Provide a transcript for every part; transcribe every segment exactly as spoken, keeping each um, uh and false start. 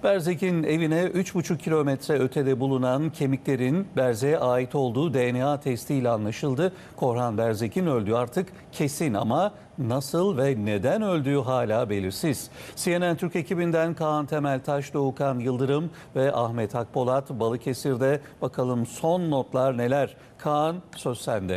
Berzek'in evine üç buçuk kilometre ötede bulunan kemiklerin Berzek'e ait olduğu D N A testiyle anlaşıldı. Korhan Berzek'in öldüğü artık kesin ama nasıl ve neden öldüğü hala belirsiz. C N N Türk ekibinden Kaan Temeltaş, Doğukan Yıldırım ve Ahmet Akpolat Balıkesir'de. Bakalım son notlar neler? Kaan, söz sende.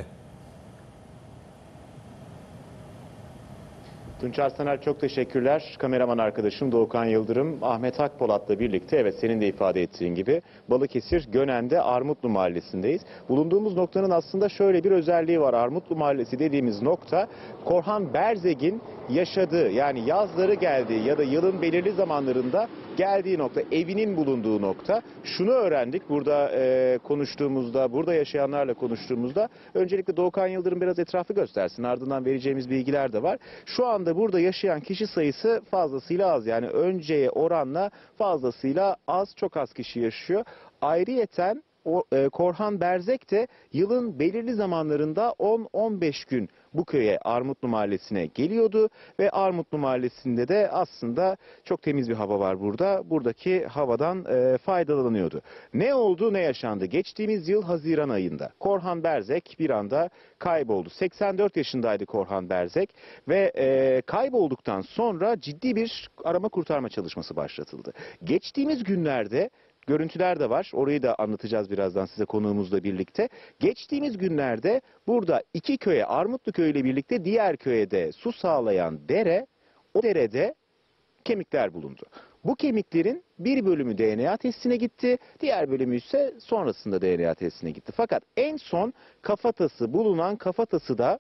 Tunç Arslanal, çok teşekkürler. Kameraman arkadaşım Doğukan Yıldırım, Ahmet Akpolat'la birlikte, evet senin de ifade ettiğin gibi Balıkesir Gönen'de Armutlu Mahallesi'ndeyiz. Bulunduğumuz noktanın aslında şöyle bir özelliği var. Armutlu Mahallesi dediğimiz nokta Korhan Berzek'in yaşadığı, yani yazları geldiği ya da yılın belirli zamanlarında geldiği nokta, evinin bulunduğu nokta. Şunu öğrendik burada e, konuştuğumuzda, burada yaşayanlarla konuştuğumuzda. Öncelikle Doğukan Yıldırım biraz etrafı göstersin, ardından vereceğimiz bilgiler de var. Şu anda burada yaşayan kişi sayısı fazlasıyla az, yani önceye oranla fazlasıyla az, çok az kişi yaşıyor. Ayrıyeten o, e, Korhan Berzek de yılın belirli zamanlarında on on beş gün bu köye, Armutlu Mahallesi'ne geliyordu ve Armutlu Mahallesi'nde de aslında çok temiz bir hava var burada. Buradaki havadan e, faydalanıyordu. Ne oldu, ne yaşandı? Geçtiğimiz yıl Haziran ayında Korhan Berzek bir anda kayboldu. seksen dört yaşındaydı Korhan Berzek ve e, kaybolduktan sonra ciddi bir arama kurtarma çalışması başlatıldı. Geçtiğimiz günlerde görüntüler de var. Orayı da anlatacağız birazdan size konuğumuzla birlikte. Geçtiğimiz günlerde burada iki köye, Armutlu Köyü ile birlikte diğer köye de su sağlayan dere, o derede kemikler bulundu. Bu kemiklerin bir bölümü D N A testine gitti, diğer bölümü ise sonrasında D N A testine gitti. Fakat en son kafatası bulunan kafatası da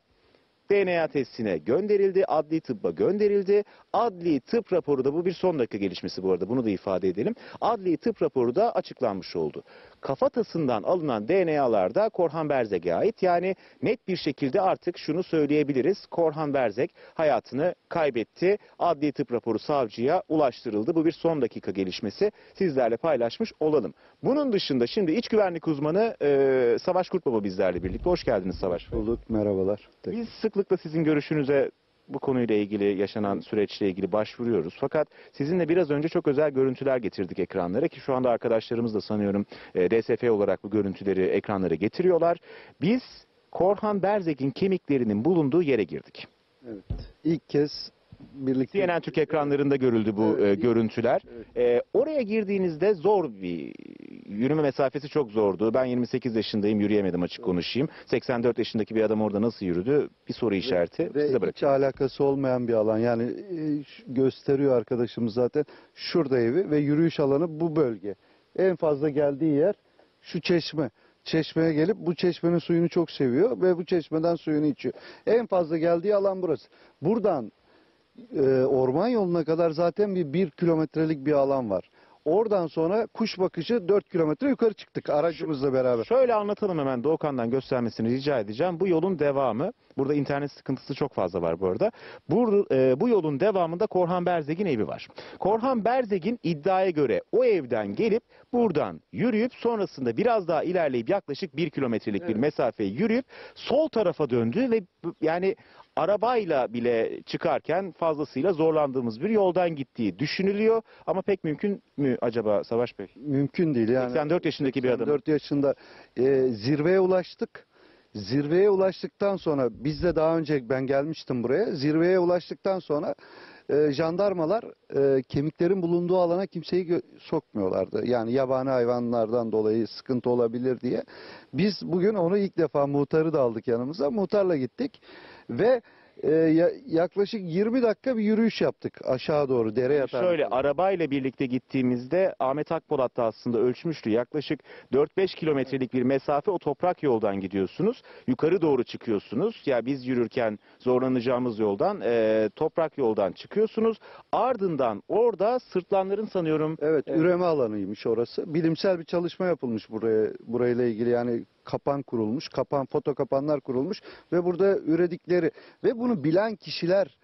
D N A testine gönderildi, adli tıbba gönderildi. Adli tıp raporu da, bu bir son dakika gelişmesi bu arada, bunu da ifade edelim. Adli tıp raporu da açıklanmış oldu. Kafatasından alınan D N A'lar da Korhan Berzek'e ait. Yani net bir şekilde artık şunu söyleyebiliriz: Korhan Berzek hayatını kaybetti. Adli tıp raporu savcıya ulaştırıldı. Bu bir son dakika gelişmesi. Sizlerle paylaşmış olalım. Bunun dışında şimdi iç güvenlik uzmanı e, Savaş Kurtbaba bizlerle birlikte. Hoş geldiniz Savaş Bey. Bulduk, merhabalar. Biz sıklıkla sizin görüşünüze bu konuyla ilgili, yaşanan süreçle ilgili başvuruyoruz. Fakat sizinle biraz önce çok özel görüntüler getirdik ekranlara, ki şu anda arkadaşlarımız da sanıyorum e, R S F olarak bu görüntüleri ekranlara getiriyorlar. Biz Korhan Berzek'in kemiklerinin bulunduğu yere girdik. Evet. İlk kez birlikte... C N N Türk ekranlarında görüldü bu Evet, e, ilk... görüntüler. Evet. E, oraya girdiğinizde zor bir yürüme mesafesi, çok zordu. Ben yirmi sekiz yaşındayım, yürüyemedim, açık konuşayım. seksen dört yaşındaki bir adam orada nasıl yürüdü? Bir soru işareti. Ve, Size ve bırakıyorum. hiç alakası olmayan bir alan. Yani e, gösteriyor arkadaşımız zaten. Şurada evi ve yürüyüş alanı bu bölge. En fazla geldiği yer şu çeşme. Çeşmeye gelip bu çeşmenin suyunu çok seviyor ve bu çeşmeden suyunu içiyor. En fazla geldiği alan burası. Buradan e, orman yoluna kadar zaten bir bir kilometrelik bir alan var. Oradan sonra kuş bakışı dört kilometre yukarı çıktık aracımızla beraber. Şöyle anlatalım hemen, Doğukan'dan göstermesini rica edeceğim. Bu yolun devamı, burada internet sıkıntısı çok fazla var bu arada. Bu, e, bu yolun devamında Korhan Berzek'in evi var. Korhan Berzek'in iddiaya göre o evden gelip buradan yürüyüp sonrasında biraz daha ilerleyip yaklaşık bir kilometrelik Evet. bir mesafeyi yürüyüp sol tarafa döndü ve yani arabayla bile çıkarken fazlasıyla zorlandığımız bir yoldan gittiği düşünülüyor. Ama pek mümkün mü acaba Savaş Bey? Mümkün değil yani. seksen dört yaşındaki bir adam. seksen dört yaşında e, zirveye ulaştık. Zirveye ulaştıktan sonra, biz de daha önce ben gelmiştim buraya. Zirveye ulaştıktan sonra e, jandarmalar e, kemiklerin bulunduğu alana kimseyi sokmuyorlardı. Yani yabani hayvanlardan dolayı sıkıntı olabilir diye. Biz bugün onu ilk defa, muhtarı da aldık yanımıza. Muhtarla gittik ve e, yaklaşık yirmi dakika bir yürüyüş yaptık aşağı doğru, dere yatağı. Şöyle, arabayla birlikte gittiğimizde Ahmet Akpolat da aslında ölçmüştü. Yaklaşık dört beş kilometrelik bir mesafe, o toprak yoldan gidiyorsunuz. Yukarı doğru çıkıyorsunuz. Ya biz yürürken zorlanacağımız yoldan, e, toprak yoldan çıkıyorsunuz. Ardından orada sırtlanların sanıyorum... Evet, e, üreme alanıymış orası. Bilimsel bir çalışma yapılmış buraya, burayla ilgili, yani kapan kurulmuş, kapan, foto kapanlar kurulmuş ve burada üredikleri ve bunu bilen kişiler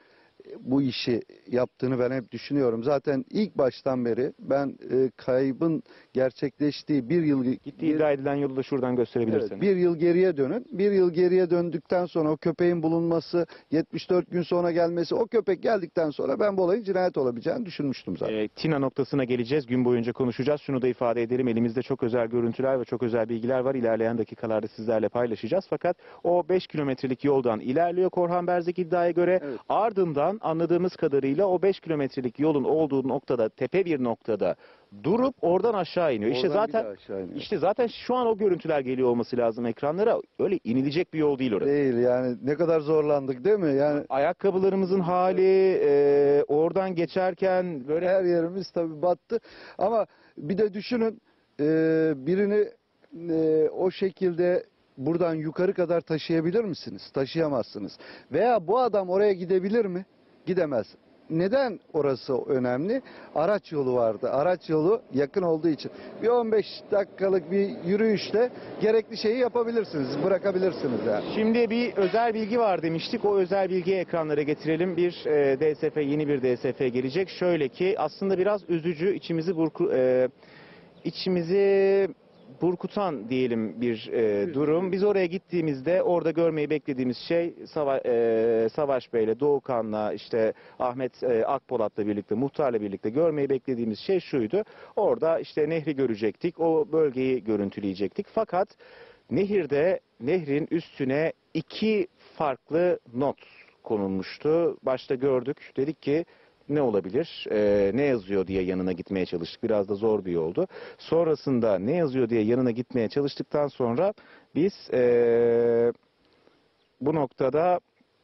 bu işi yaptığını ben hep düşünüyorum. Zaten ilk baştan beri ben e, kaybın gerçekleştiği bir yıl Gittiği iddia edilen yolu da şuradan gösterebilirsiniz. Evet, bir yıl geriye dönün. Bir yıl geriye döndükten sonra o köpeğin bulunması, yetmiş dört gün sonra gelmesi, o köpek geldikten sonra ben bu olayın cinayet olabileceğini düşünmüştüm zaten. E, Tina noktasına geleceğiz. Gün boyunca konuşacağız. Şunu da ifade edelim. Elimizde çok özel görüntüler ve çok özel bilgiler var. İlerleyen dakikalarda sizlerle paylaşacağız. Fakat o beş kilometrelik yoldan ilerliyor Korhan Berzek iddiaya göre. Evet. Ardından anladığımız kadarıyla o beş kilometrelik yolun olduğu noktada, tepe bir noktada durup oradan aşağı iniyor. İşte Oradan bir zaten daha aşağı iniyor. işte zaten şu an o görüntüler geliyor olması lazım ekranlara. Öyle inilecek bir yol değil orası. Değil yani, ne kadar zorlandık değil mi? Yani Ayakkabılarımızın hali, e, oradan geçerken böyle her yerimiz tabii battı. Ama bir de düşünün, e, birini e, o şekilde buradan yukarı kadar taşıyabilir misiniz? Taşıyamazsınız. Veya bu adam oraya gidebilir mi? Gidemez. Neden orası önemli? Araç yolu vardı. Araç yolu yakın olduğu için. Bir on beş dakikalık bir yürüyüşle gerekli şeyi yapabilirsiniz, bırakabilirsiniz yani. Şimdi bir özel bilgi var demiştik. O özel bilgiyi ekranlara getirelim. Bir e, D S F, yeni bir D S F gelecek. Şöyle ki aslında biraz üzücü, içimizi burku, e, içimizi burkutan diyelim bir e, durum. Biz oraya gittiğimizde orada görmeyi beklediğimiz şey Sava, e, Savaş Bey'le, Doğukan'la, işte Ahmet e, Akpolat'la birlikte, muhtarla birlikte görmeyi beklediğimiz şey şuydu. Orada işte nehri görecektik, o bölgeyi görüntüleyecektik. Fakat nehirde, nehrin üstüne iki farklı not konulmuştu. Başta gördük, dedik ki ne olabilir, ee, ne yazıyor diye yanına gitmeye çalıştık. Biraz da zor bir yoldu. Sonrasında ne yazıyor diye yanına gitmeye çalıştıktan sonra biz ee, bu noktada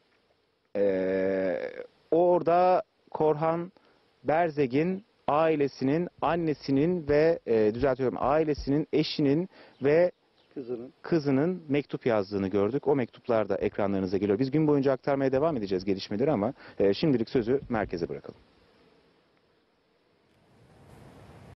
ee, orada Korhan Berzek'in ailesinin, annesinin ve ee, düzeltiyorum ailesinin, eşinin ve Kızının. kızının mektup yazdığını gördük. O mektuplar da ekranlarınıza geliyor. Biz gün boyunca aktarmaya devam edeceğiz gelişmeleri ama e, şimdilik sözü merkeze bırakalım.